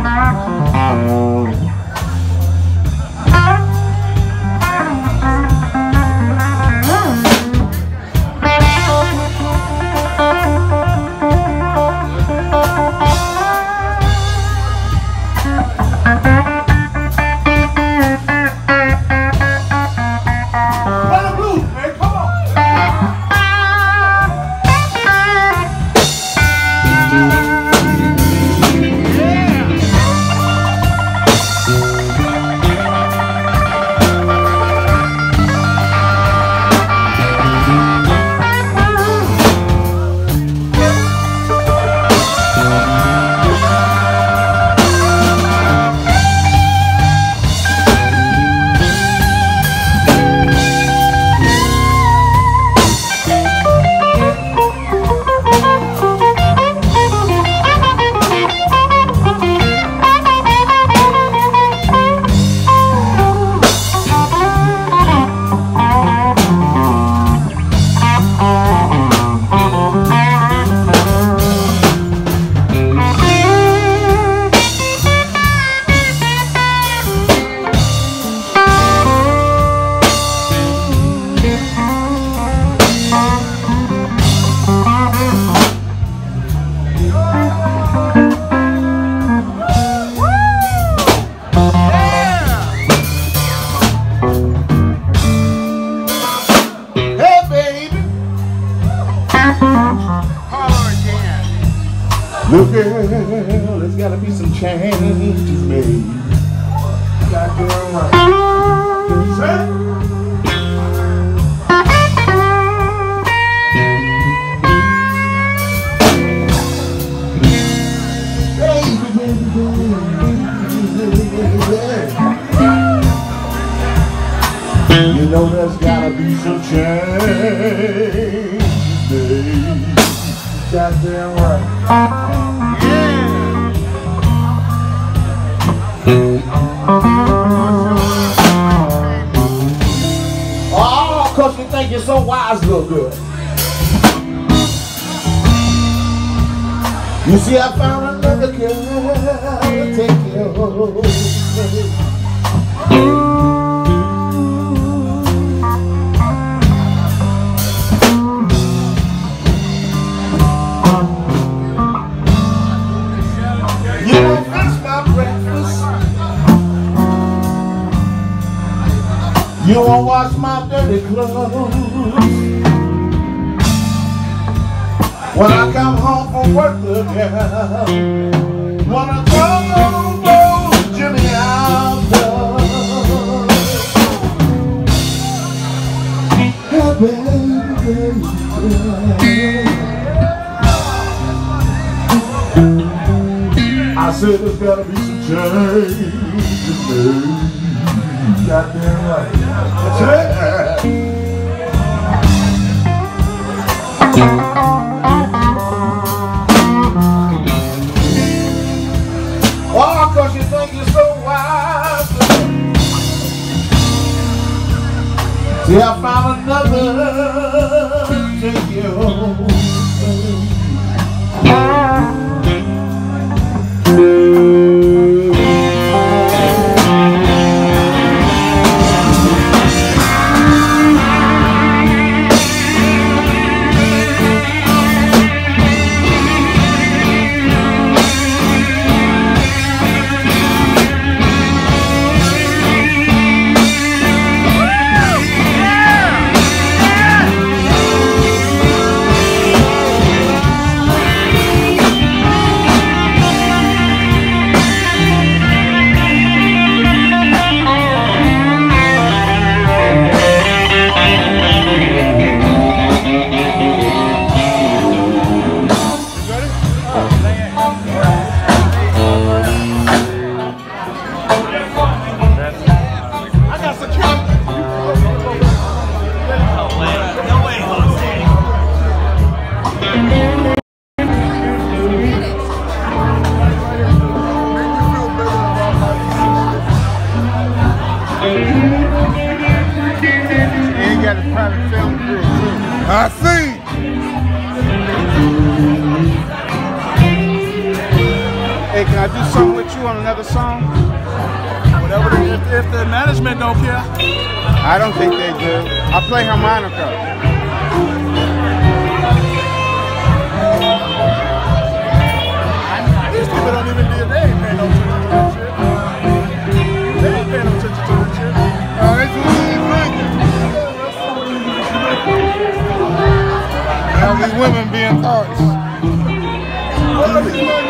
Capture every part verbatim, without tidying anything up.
Look, girl, there's gotta be some changes made. Goddamn right. Say. You know there's gotta be some change made. Goddamn right. Yeah. Oh, cause you think you're so wise, little girl. You see, I found another girl to take care of. You won't wash my dirty clothes. When I come home from work, look girl, wanna throw Jimmy out there. Hey, baby, I said there's gotta be some change. Goddamn right. That's it. Oh, cause you think you're so wise. See, I found another to take you home. I see. Hey, Hey, can I do something with you on another song? Whatever, the, if, if the management don't care. I don't think they do. I play harmonica. These people don't even do they ain't paying no attention to that shit. They ain't paying no attention to that shit. Oh, they just ain't drinking. All these women being thoughts. What are these women?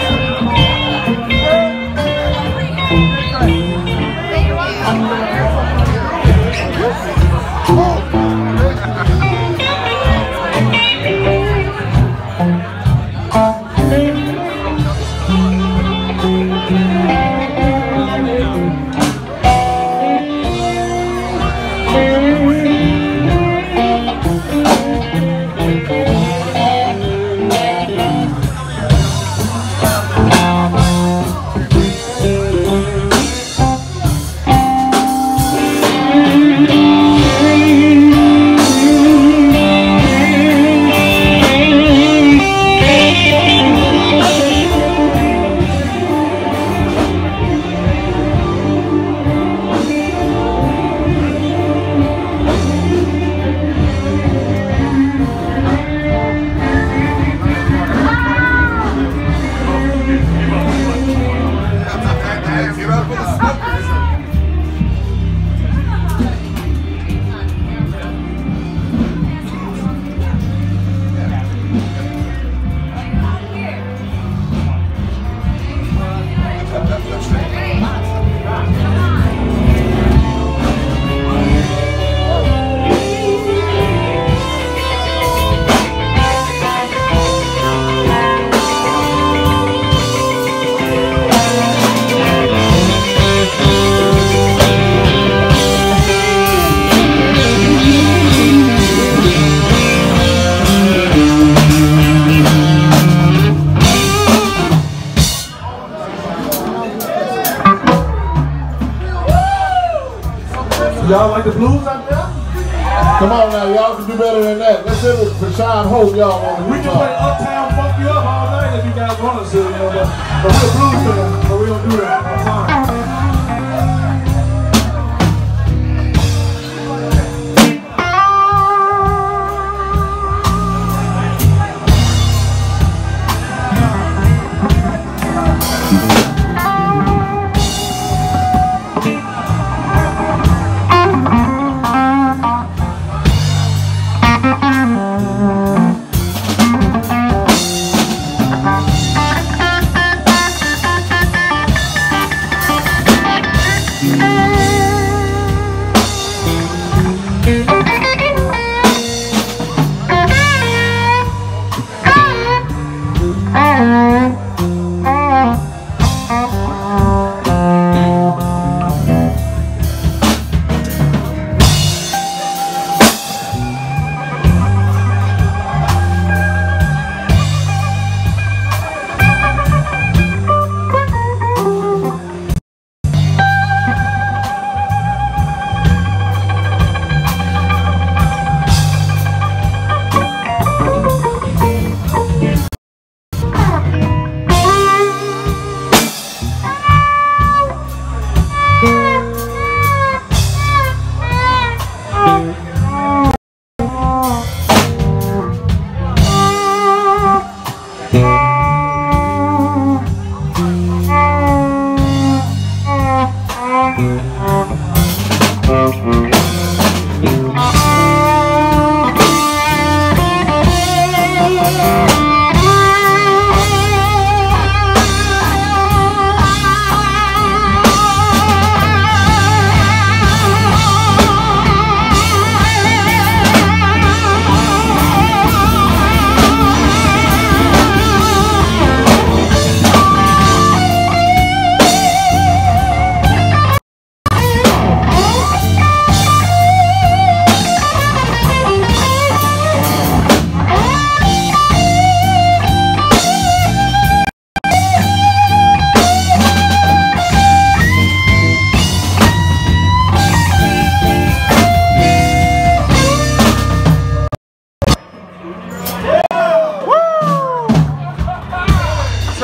Y'all like the blues out there? Come on now, y'all can do better than that. Let's hear it for Sean Hope, y'all. We can play Uptown Funk You Up all night if you guys want us to, you know, but, but we're blues fans, but we don't do that all the time.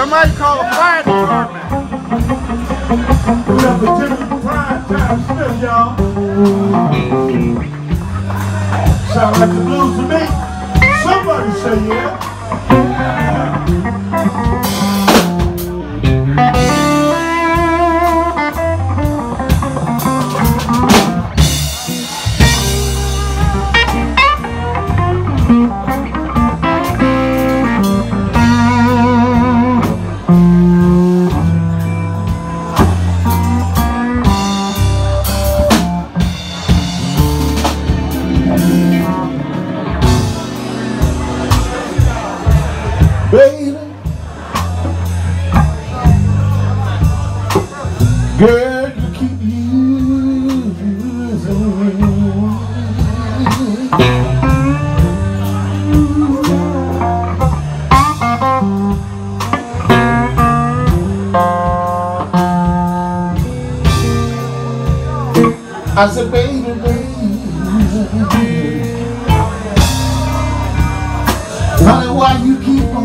Somebody call the fire department. We got the typical prime time Smith, y'all. Sound like the blues to me. Somebody say yeah. Baby, girl, you keep using me. I said, baby, baby, honey, why you keep on?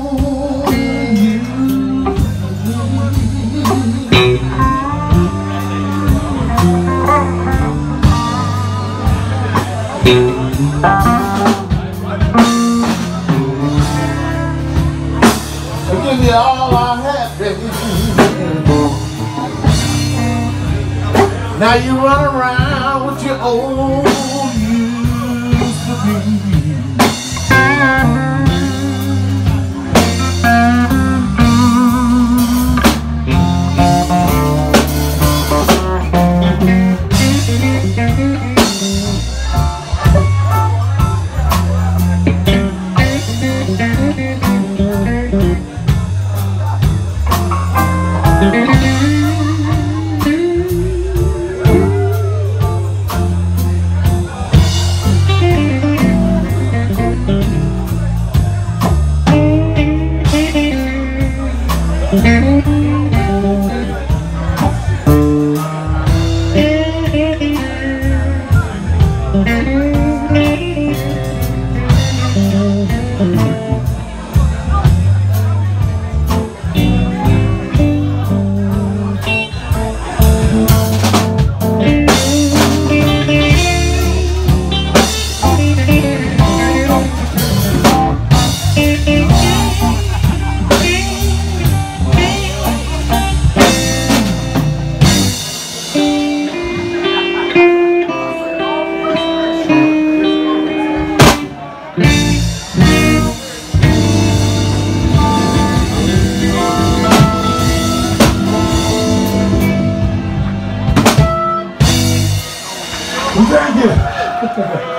I give you all I had, baby. Now you run around with your old used to be. Thank you.